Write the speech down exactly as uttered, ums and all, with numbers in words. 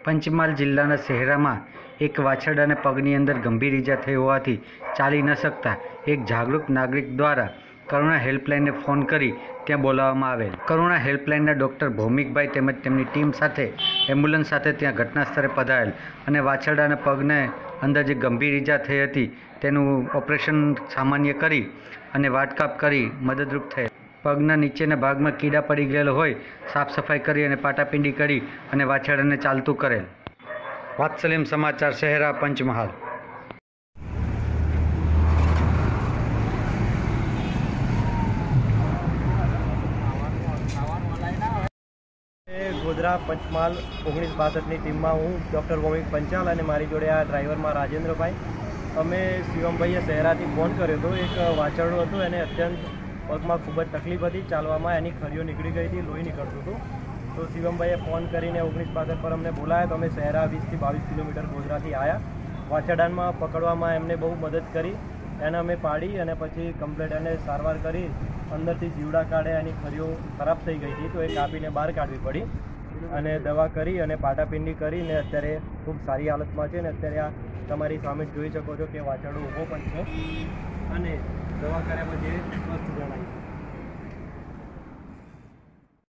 પંચમહાલ જિલ્લાના શહેરામાં એક વાછરડાને પગની અંદર ગંભીર ઈજા થઈ હોવાથી ચાલી ન શકતા એક જાગૃત નાગરિક દ્વારા કરુણા હેલ્પલાઇનને ફોન કરી ત્યાં બોલાવવામાં આવેલ. કરુણા હેલ્પલાઇનના ડૉક્ટર ભૌમિકભાઈ તેમજ તેમની ટીમ સાથે એમ્બ્યુલન્સ સાથે ત્યાં ઘટના સ્થળે પધારેલ અને વાછરડાના પગને અંદર જે ગંભીર ઈજા થઈ હતી તેનું ઓપરેશન સામાન્ય કરી અને વાટકાપ કરી મદદરૂપ થયેલ. પગના નીચેના ભાગમાં કીડા પડી ગયેલા હોય સાફ સફાઈ કરી અને પાટાપિંડી કરી અને વાછરડાને ચાલતું કરેલ. વાત્સલ્યમ સમાચાર, શહેરા, પંચમહાલ. ગોધરા પંચમહાલ ઓગણીસ બાસઠની ટીમમાં હું ડૉક્ટર ભૌમિક પંચાલ અને મારી જોડે આ ડ્રાઈવરમાં રાજેન્દ્રભાઈ. અમે શિવમભાઈએ શહેરાથી ફોન કર્યો હતો. એક વાછરડું હતું, એને અત્યંત પગમાં ખૂબ જ તકલીફ હતી, ચાલવામાં એની ખરીઓ નીકળી ગઈ હતી, લોહી નીકળતું હતું. તો શિવમભાઈએ ફોન કરીને ઓગણીસ બાસઠ પર અમને બોલાયા. તો અમે શહેરા વીસથી બાવીસ કિલોમીટર ગોધરાથી આવ્યા. વાછરડામાં પકડવામાં એમને બહુ મદદ કરી. એને અમે પાડી અને પછી કમ્પ્લેટ એને સારવાર કરી અંદરથી જીવડા કાઢે. એની ખરીઓ ખરાબ થઈ ગઈ હતી તો એ કાપીને બહાર કાઢવી પડી અને દવા કરી અને પાટાપિંડી કરીને અત્યારે ખૂબ સારી હાલતમાં છે. અને અત્યારે આ તમારી સામે જોઈ શકો છો કે વાછરડું ઊભો પણ છે અને દવા કર્યા પછી સ્વસ્થ જણાય છે.